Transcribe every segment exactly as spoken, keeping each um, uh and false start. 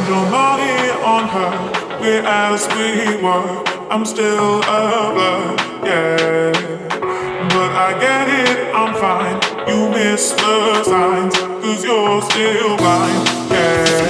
Spend your money on her, we're as we were. I'm still a blur, yeah. But I get it, I'm fine. You miss the signs, cause you're still blind, yeah.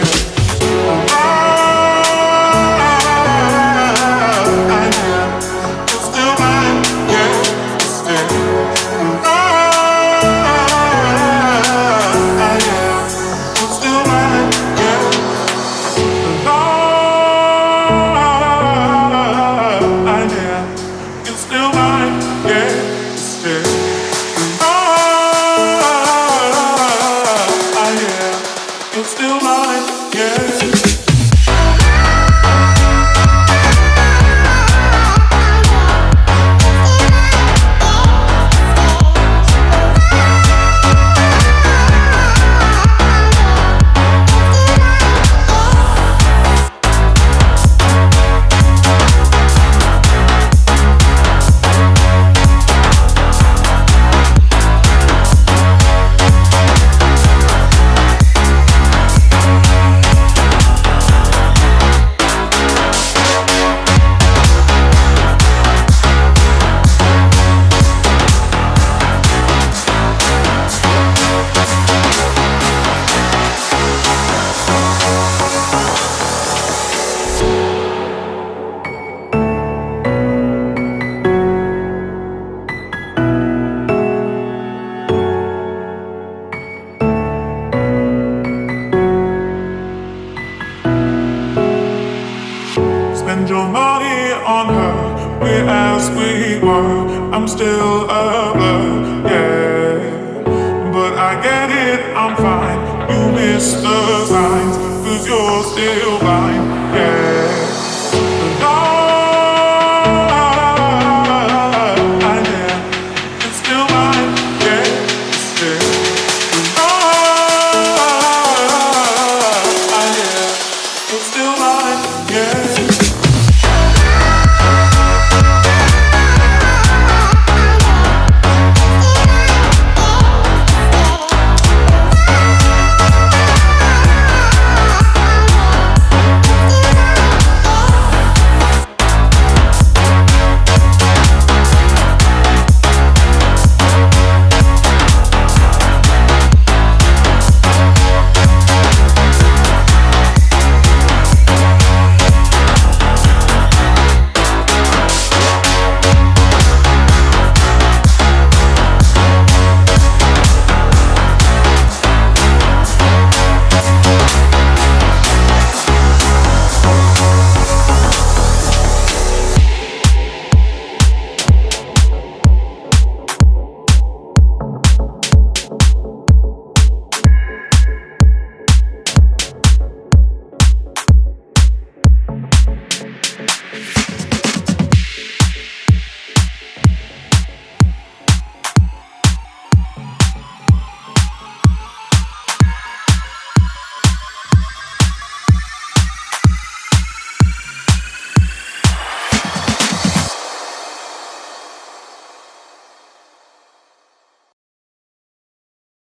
Spend your money on her, we're as we were. I'm still a blur, yeah. But I get it, I'm fine. You miss the signs, cause you're still blind, yeah.